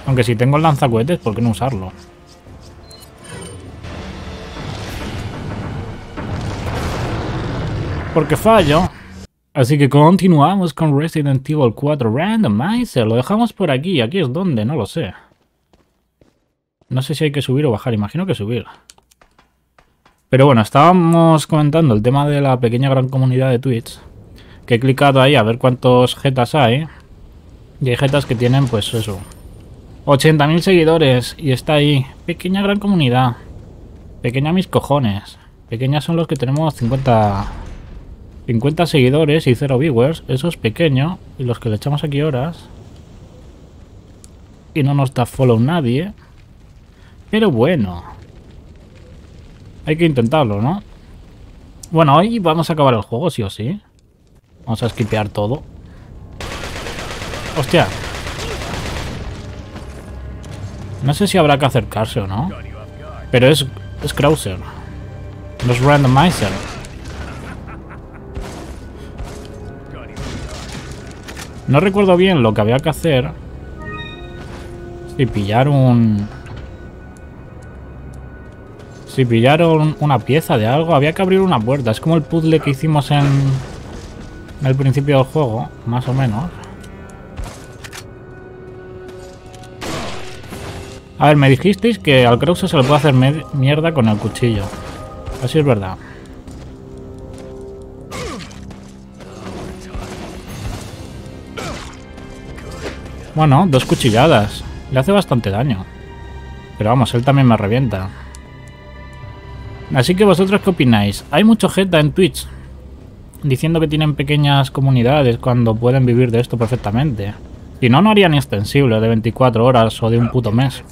Aunque si tengo el lanzacohetes, ¿por qué no usarlo? Porque fallo. Así que continuamos con Resident Evil 4 Randomizer. Lo dejamos por aquí. Aquí es donde, no lo sé. No sé si hay que subir o bajar. Imagino que subir. Pero bueno, estábamos comentando el tema de la pequeña gran comunidad de Twitch. Que he clicado ahí a ver cuántos jetas hay. Y hay jetas que tienen, pues eso, 80.000 seguidores. Y está ahí. Pequeña gran comunidad. Pequeña mis cojones. Pequeñas son los que tenemos 50 seguidores y 0 viewers. Eso es pequeño. Y los que le echamos aquí horas. Y no nos da follow nadie. Pero bueno. Hay que intentarlo, ¿no? Bueno, hoy vamos a acabar el juego, sí o sí. Vamos a skipear todo. ¡Hostia! No sé si habrá que acercarse o no. Pero es Krauser. No es Randomizer. No recuerdo bien lo que había que hacer. Si pillar Si pillaron una pieza de algo, había que abrir una puerta. Es como el puzzle que hicimos en el principio del juego, más o menos. A ver, me dijisteis que al Krauser se le puede hacer mierda con el cuchillo. Así es verdad. Bueno, 2 cuchilladas. Le hace bastante daño. Pero vamos, él también me revienta. Así que vosotros, ¿qué opináis? Hay mucho jeta en Twitch diciendo que tienen pequeñas comunidades cuando pueden vivir de esto perfectamente. Si no, no harían extensible de 24 horas o de un puto mes.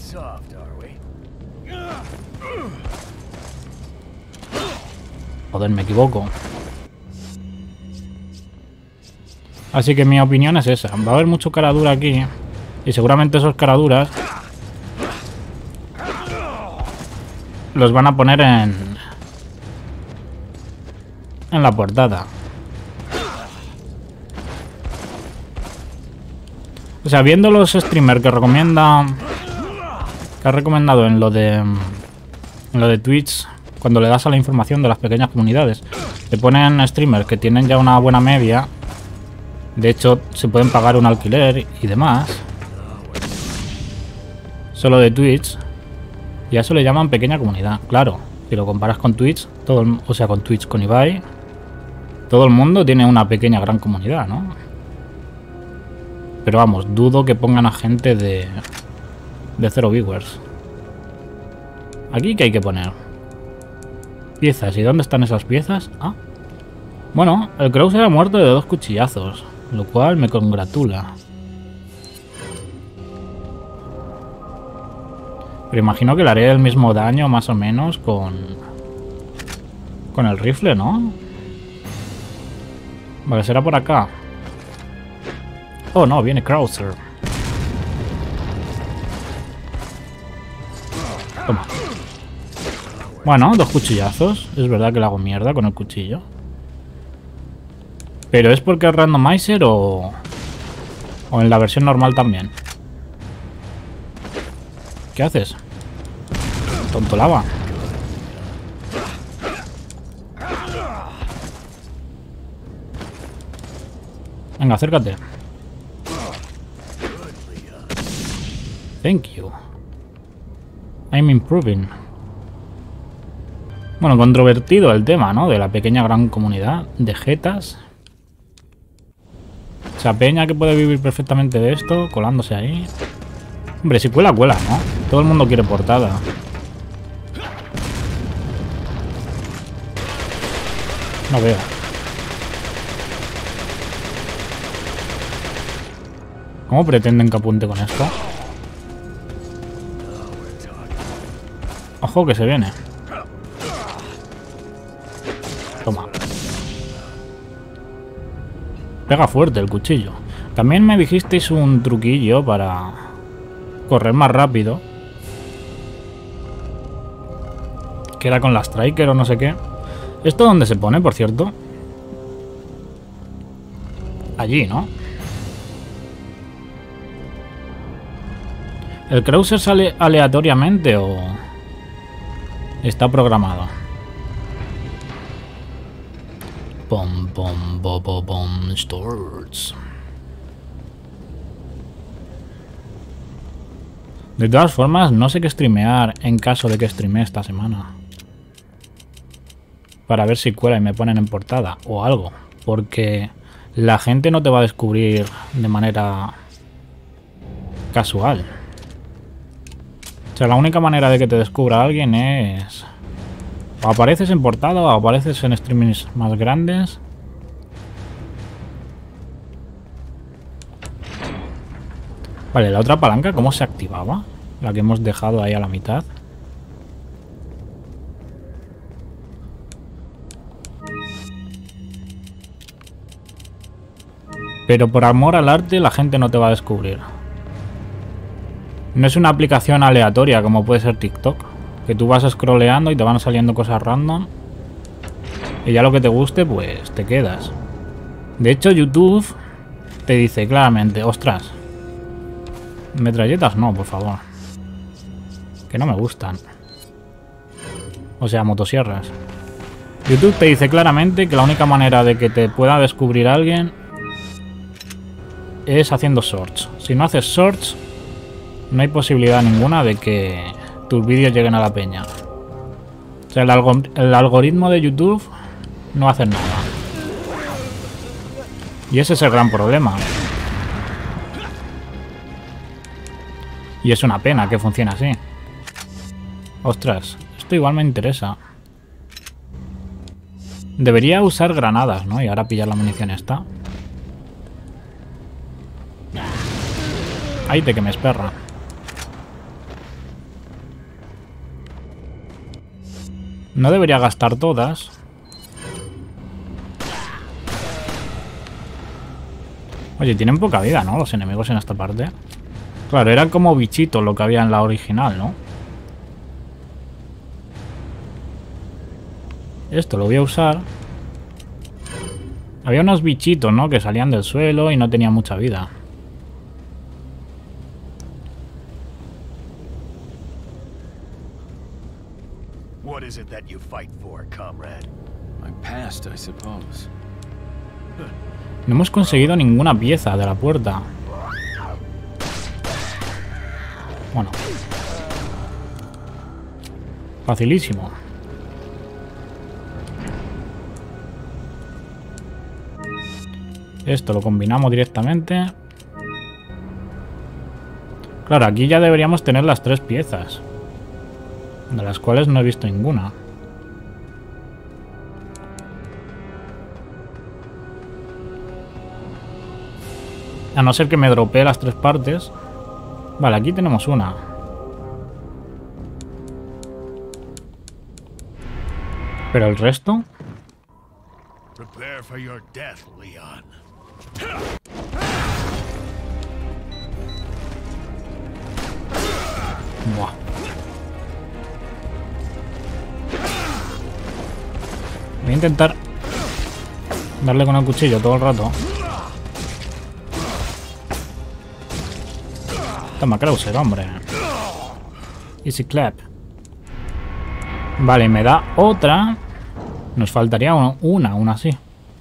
Joder, me equivoco. Así que mi opinión es esa. Va a haber mucho cara dura aquí. Y seguramente esos caraduras los van a poner en la portada. O sea, viendo los streamers que recomienda, que ha recomendado en lo de Twitch, cuando le das a la información de las pequeñas comunidades, te ponen streamers que tienen ya una buena media. De hecho, se pueden pagar un alquiler y demás. Solo de Twitch. Y a eso le llaman pequeña comunidad. Claro, si lo comparas con Twitch, o sea, con Twitch, con Ibai, todo el mundo tiene una pequeña gran comunidad, ¿no? Pero vamos, dudo que pongan a gente de 0 viewers. Aquí, ¿qué hay que poner? Piezas. ¿Y dónde están esas piezas? Ah. Bueno, el Krauser ha muerto de 2 cuchillazos, lo cual me congratula. Pero imagino que le haré el mismo daño, más o menos, con el rifle, ¿no? Vale, será por acá. Oh, no, viene Krauser. Toma. Bueno, 2 cuchillazos. Es verdad que le hago mierda con el cuchillo. ¿Pero es porque es Randomizer o en la versión normal también? ¿Qué haces? Tonto lava. Venga, acércate. Thank you. I'm improving. Bueno, controvertido el tema, ¿no? De la pequeña gran comunidad de jetas. O sea, peña que puede vivir perfectamente de esto, colándose ahí. Hombre, si cuela, cuela, ¿no? Todo el mundo quiere portada. No veo. ¿Cómo pretenden que apunte con esto? Ojo que se viene. Toma. Pega fuerte el cuchillo. También me dijisteis un truquillo para correr más rápido. Que era con la Striker o no sé qué. ¿Esto dónde se pone, por cierto? Allí, ¿no? ¿El Krauser sale aleatoriamente o está programado? Pom pom pom pom pom stores. De todas formas, no sé qué streamear en caso de que streamee esta semana. Para ver si cuela y me ponen en portada o algo. Porque la gente no te va a descubrir de manera casual. O sea, la única manera de que te descubra alguien es... o apareces en portada o apareces en streamings más grandes. Vale, la otra palanca, ¿cómo se activaba? La que hemos dejado ahí a la mitad. Pero por amor al arte la gente no te va a descubrir. No es una aplicación aleatoria como puede ser TikTok. Que tú vas scrolleando y te van saliendo cosas random. Y ya lo que te guste, pues te quedas. De hecho, YouTube te dice claramente, ostras, metralletas no, por favor. Que no me gustan. O sea, motosierras. YouTube te dice claramente que la única manera de que te pueda descubrir alguien es haciendo shorts. Si no haces shorts, no hay posibilidad ninguna de que tus vídeos lleguen a la peña. O sea, el algoritmo de YouTube no hace nada. Y ese es el gran problema. Y es una pena que funcione así. Ostras, esto igual me interesa. Debería usar granadas, ¿no? Y ahora pillar la munición esta. Ahí te que me esperra. No debería gastar todas. Oye, tienen poca vida, ¿no? Los enemigos en esta parte. Claro, eran como bichitos lo que había en la original, ¿no? Esto lo voy a usar. Había unos bichitos, ¿no? Que salían del suelo y no tenían mucha vida. What is it that you fight for, comrade? My past, I suppose. No hemos conseguido ninguna pieza de la puerta. Bueno. Facilísimo. Esto lo combinamos directamente. Claro, aquí ya deberíamos tener las 3 piezas. De las cuales no he visto ninguna. A no ser que me dropee las 3 partes. Vale, aquí tenemos una. Pero el resto... Prepare for your death, Leon. Buah. Voy a intentar darle con el cuchillo todo el rato. Toma, Krauser, hombre. Easy clap. Vale, me da otra. Nos faltaría una aún así.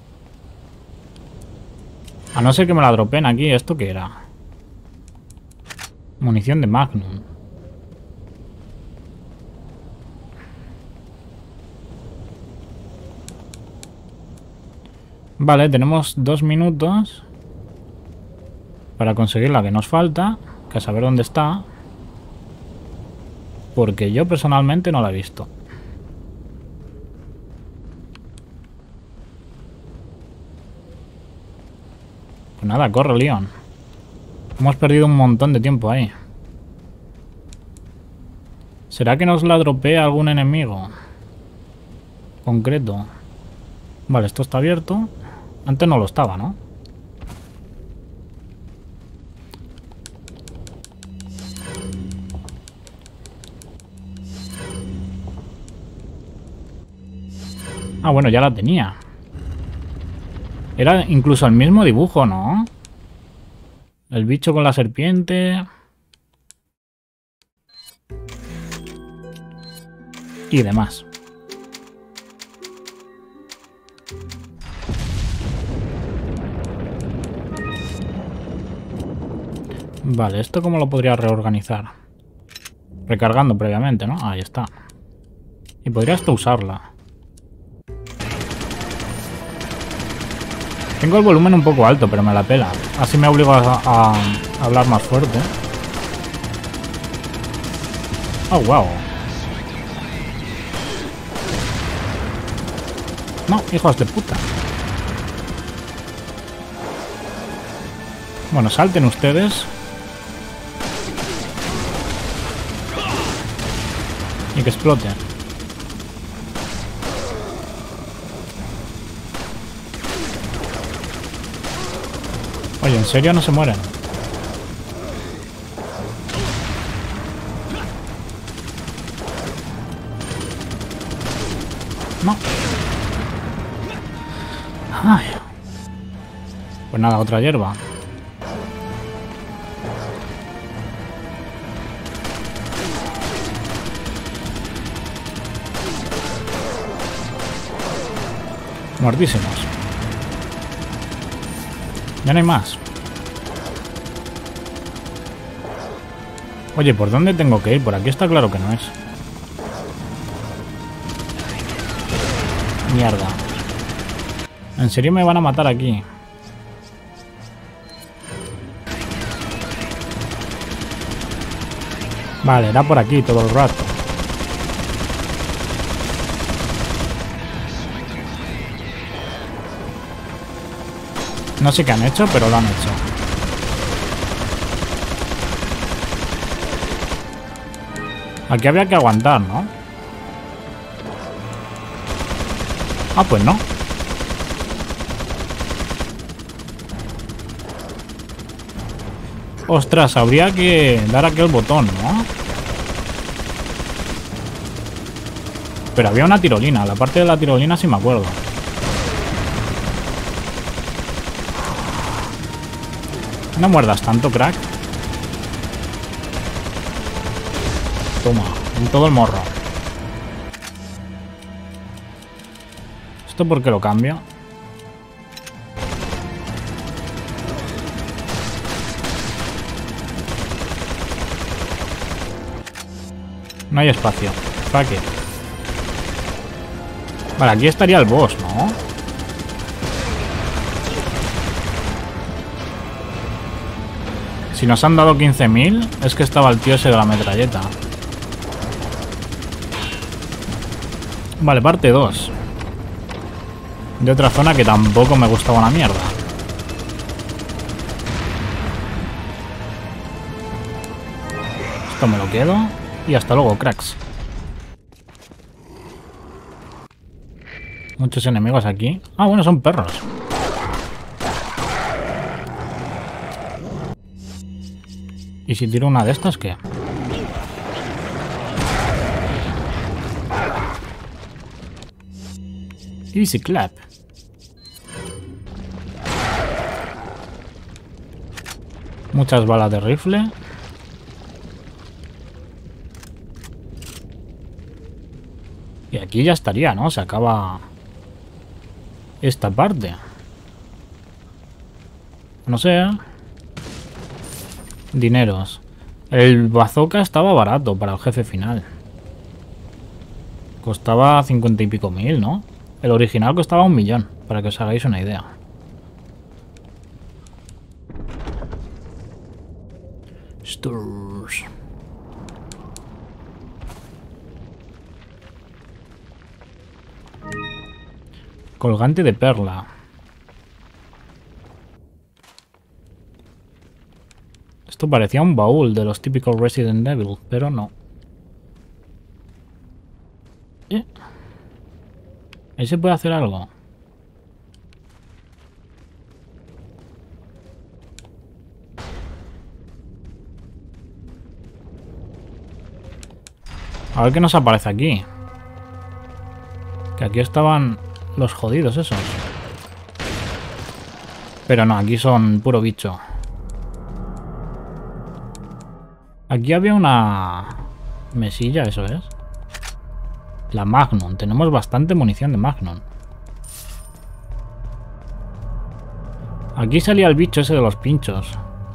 A no ser que me la dropen aquí. ¿Esto qué era? Munición de Magnum. Vale, tenemos 2 minutos para conseguir la que nos falta, que a saber dónde está, porque yo personalmente no la he visto. Pues nada, corre, Leon. Hemos perdido un montón de tiempo ahí. ¿Será que nos la dropea algún enemigo concreto? Vale, esto está abierto. Antes no lo estaba, ¿no? Ah, bueno, ya la tenía. Era incluso el mismo dibujo, ¿no? El bicho con la serpiente. y demás. Vale, ¿esto cómo lo podría reorganizar? Recargando previamente, ¿no? Ahí está. Y podría hasta usarla. Tengo el volumen un poco alto, pero me la pela. Así me obligo a hablar más fuerte. Oh, wow. No, hijos de puta. Bueno, salten ustedes. Y que exploten. Oye, ¿en serio no se mueren? No. Ay. Pues nada, otra hierba. Muertísimos. Ya no hay más. Oye, ¿por dónde tengo que ir? Por aquí está claro que no es. Mierda. ¿En serio me van a matar aquí? Vale, era por aquí todo el rato. No sé qué han hecho, pero lo han hecho. Aquí había que aguantar, ¿no? Ah, pues no. Ostras, habría que dar aquel botón, ¿no? Pero había una tirolina. La parte de la tirolina sí me acuerdo. No muerdas tanto, crack. Toma, en todo el morro. ¿Esto por qué lo cambio? No hay espacio. ¿Para qué? Vale, aquí estaría el boss, ¿no? Si nos han dado 15.000, es que estaba el tío ese de la metralleta. Vale, parte 2. De otra zona que tampoco me gustaba una mierda. Esto me lo quedo. Y hasta luego, cracks. Muchos enemigos aquí. Ah, bueno, son perros. ¿Y si tiro una de estas, qué? Easy clap. Muchas balas de rifle. Y aquí ya estaría, ¿no? Se acaba esta parte. No sé, ¿eh? Dineros. El bazooka estaba barato para el jefe final. Costaba 50 y pico mil, ¿no? El original costaba 1.000.000, para que os hagáis una idea. Stores. Colgante de perla. Esto parecía un baúl de los típicos Resident Evil, pero no. Ahí se puede hacer algo. A ver qué nos aparece aquí. Que aquí estaban los jodidos esos. Pero no, aquí son puro bicho. Aquí había una mesilla, eso es. La Magnum. Tenemos bastante munición de Magnum. Aquí salía el bicho ese de los pinchos.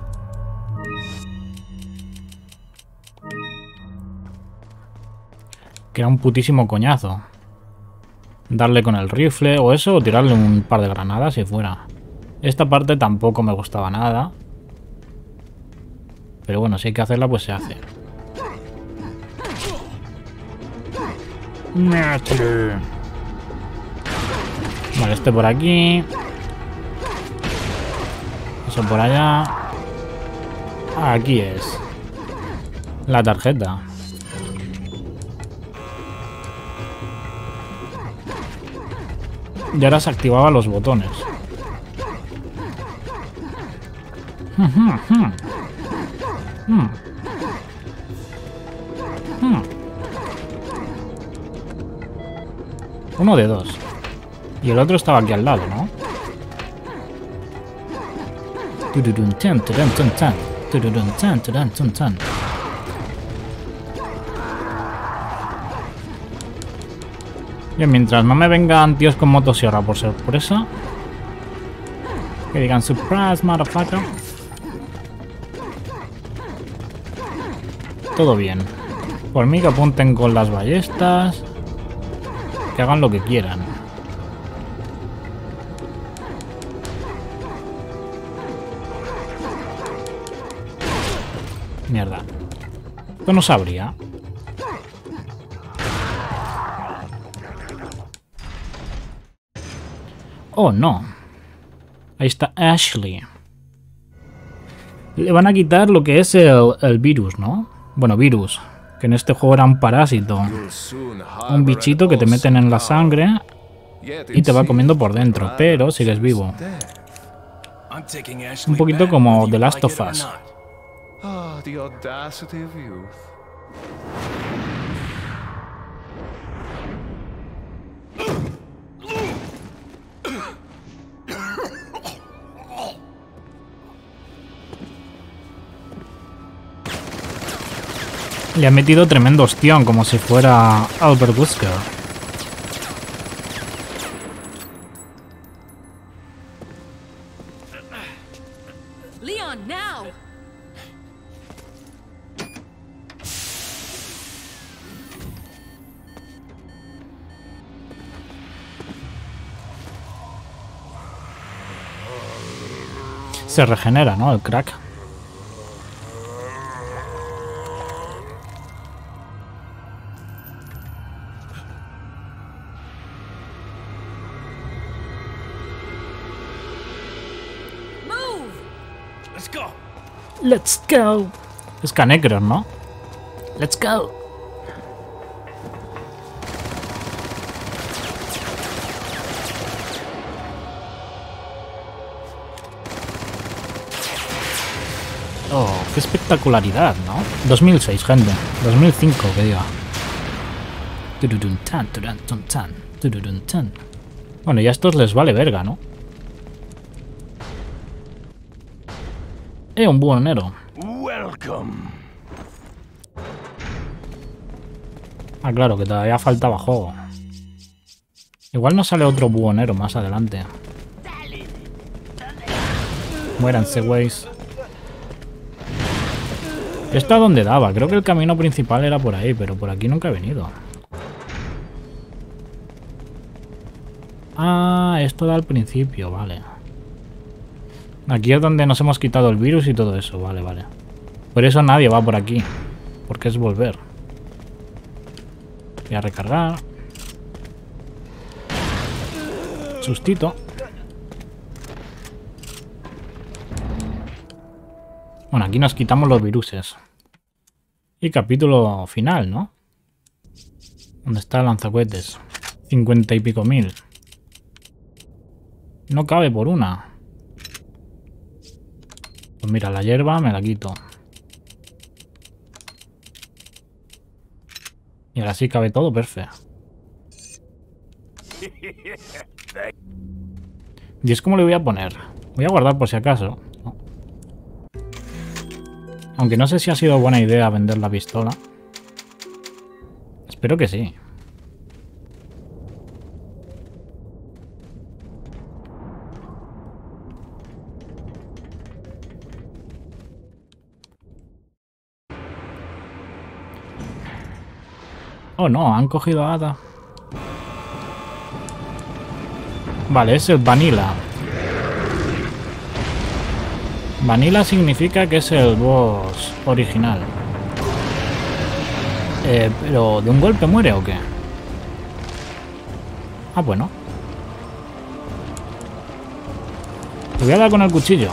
Que era un putísimo coñazo. Darle con el rifle o eso, o tirarle un par de granadas y fuera. Esta parte tampoco me gustaba nada. Pero bueno, si hay que hacerla, pues se hace. Vale, este por aquí. Eso por allá. Aquí es. La tarjeta. Y ahora se activaban los botones. Uno de dos. Y el otro estaba aquí al lado, ¿no? Bien, mientras no me vengan tíos con motosierra por sorpresa. Que digan surprise, motherfucker. Todo bien. Por mí que apunten con las ballestas. Que hagan lo que quieran. Mierda. Esto no sabría. Oh, no. Ahí está Ashley. Le van a quitar lo que es el virus, ¿no? Bueno, virus. Que en este juego era un parásito. Un bichito que te meten en la sangre y te va comiendo por dentro, pero sigues vivo. Un poquito como The Last of Us. Le ha metido tremendo ostión, como si fuera Albert Wesker. Leon, now! Se regenera, ¿no? El crack. Let's go. Es Canecros, ¿no? Let's go. Oh, qué espectacularidad, ¿no? 2006, gente. 2005, que diga. Bueno, ya a estos les vale verga, ¿no? Un buhonero. Ah, claro, que todavía faltaba juego. Igual no sale otro buhonero más adelante. Muéranse, güeyes. ¿Esto a dónde daba? Creo que el camino principal era por ahí, pero por aquí nunca he venido. Ah, esto da al principio, vale. Aquí es donde nos hemos quitado el virus y todo eso, vale, vale. Por eso nadie va por aquí, porque es volver. Voy a recargar. Sustito. Bueno, aquí nos quitamos los viruses. Y capítulo final, ¿no? ¿Dónde está el lanzacohetes? 50 y pico mil. No cabe por una. Pues mira, la hierba me la quito. Y ahora sí cabe todo, perfecto. ¿Y es como le voy a poner? Voy a guardar por si acaso. No. Aunque no sé si ha sido buena idea vender la pistola. Espero que sí. Oh no, han cogido a Ada. Vale, es el Vanilla. Vanilla significa que es el boss original. Pero ¿de un golpe muere o qué? Ah, bueno. Te voy a dar con el cuchillo.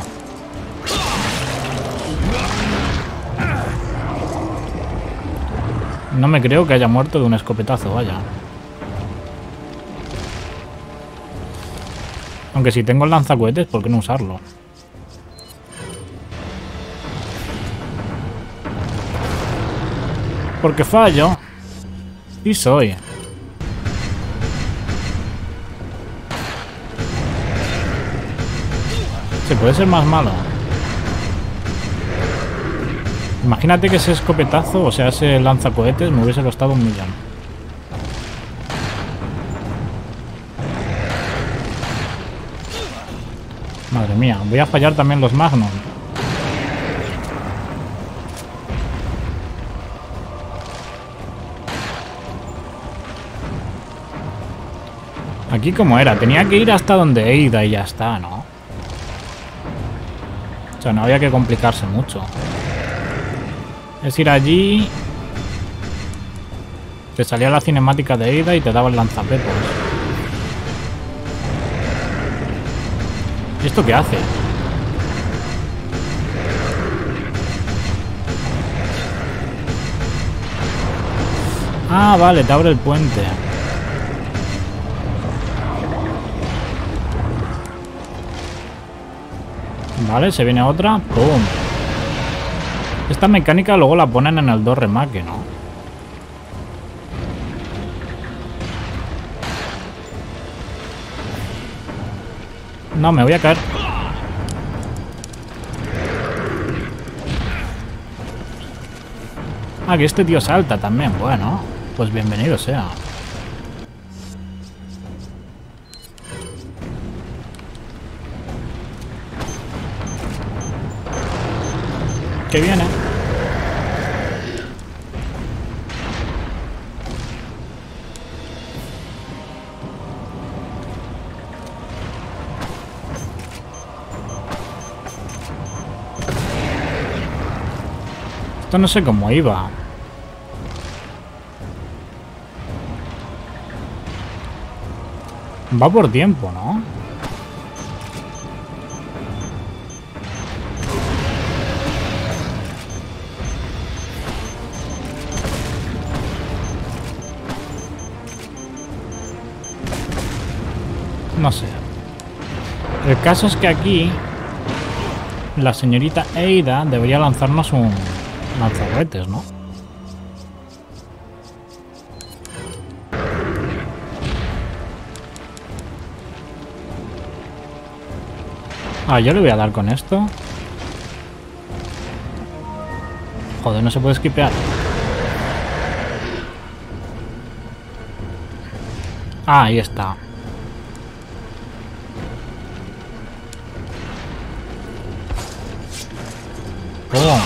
No me creo que haya muerto de un escopetazo, vaya. Aunque si tengo el lanzacohetes, ¿por qué no usarlo? Porque fallo. Y soy. Se puede ser más malo. Imagínate que ese escopetazo, o sea, ese lanzacohetes, me hubiese costado 1.000.000. Madre mía, voy a fallar también los Magnum. Aquí como era, tenía que ir hasta donde Ada y ya está, ¿no? O sea, no había que complicarse mucho. Es ir allí. Te salía la cinemática de Ada y te daba el lanzapepos. ¿Y esto qué hace? Ah, vale, te abre el puente. Vale, se viene otra. ¡Pum! Esta mecánica luego la ponen en el 2 remake, ¿no? No, me voy a caer. Ah, que este tío salta también. Bueno, pues bienvenido sea. Que viene. Esto no sé cómo iba. Va por tiempo, ¿no? No sé. El caso es que aquí la señorita Ada debería lanzarnos un lanzacohetes, ¿no? Ah, yo le voy a dar con esto. Joder, no se puede skipear. Ah, ahí está. ¡Pum!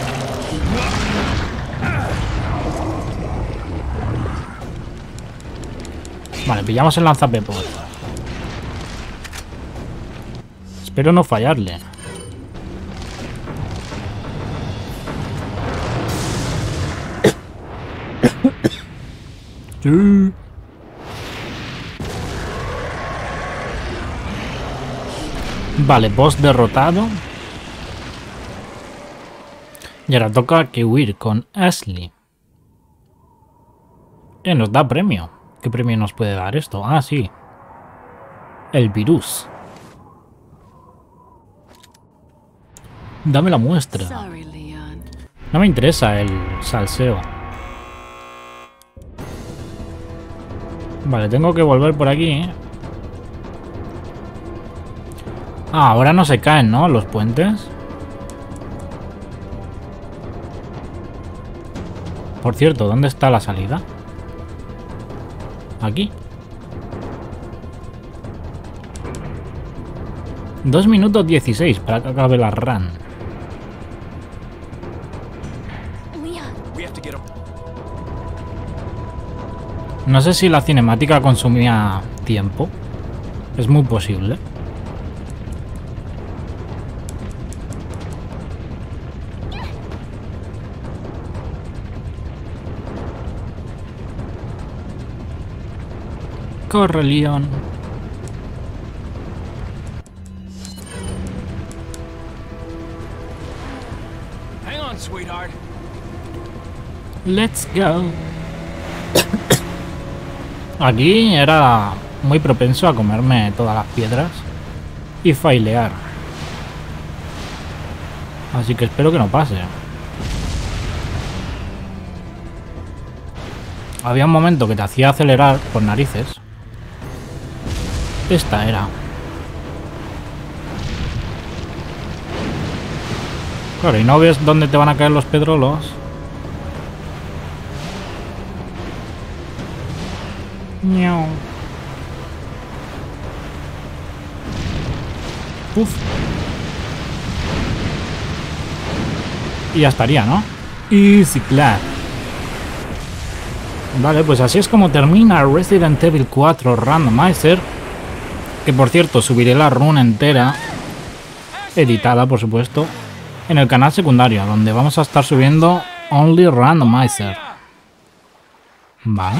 Vale, pillamos el lanzapepos. Espero no fallarle. Sí. Vale, boss derrotado. Y ahora toca que huir con Ashley. Nos da premio. ¿Qué premio nos puede dar esto? Ah, sí. El virus. Dame la muestra. Sorry, Leon. No me interesa el salseo. Vale, tengo que volver por aquí, ¿eh? Ah, ahora no se caen, ¿no? Los puentes. Por cierto, ¿dónde está la salida? Aquí. 2 minutos 16 para que acabe la run. Leon, We have to get him. No sé si la cinemática consumía tiempo. Es muy posible. Corre, Leon. Hang on, sweetheart. Let's go. Aquí era muy propenso a comerme todas las piedras y failear. Así que espero que no pase. Había un momento que te hacía acelerar por narices. Esta era. Claro, y no ves dónde te van a caer los pedrolos. Miau. Uf. Y ya estaría, ¿no? Easy clap. Vale, pues así es como termina Resident Evil 4 Randomizer. Que por cierto, subiré la run entera, editada por supuesto, en el canal secundario, donde vamos a estar subiendo Only Randomizer. Vale.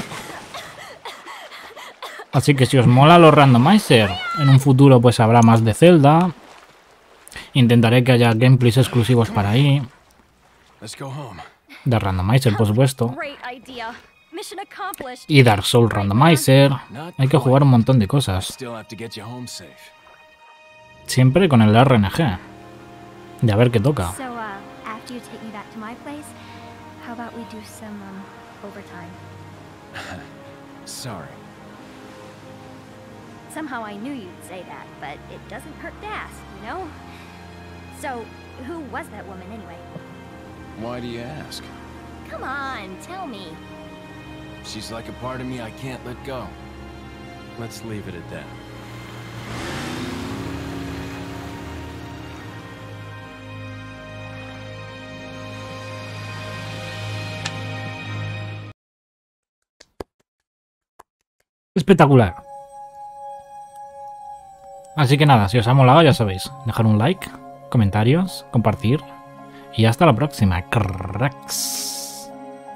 Así que si os mola los Randomizer, en un futuro pues habrá más de Zelda. Intentaré que haya gameplays exclusivos para ahí. De Randomizer, por supuesto. Y Dark Souls Randomizer. Hay que jugar un montón de cosas. Siempre con el RNG. De a ver qué toca. Sorry. Somehow I knew you'd say that, but it doesn't hurt to ask, you know? So, who was that woman anyway? Why do you ask? Come on, tell me. She's like a part of me I can't let go. Let's leave it at that. Espectacular. Así que nada, si os ha molado ya sabéis, dejar un like, comentarios, compartir y hasta la próxima, cracks.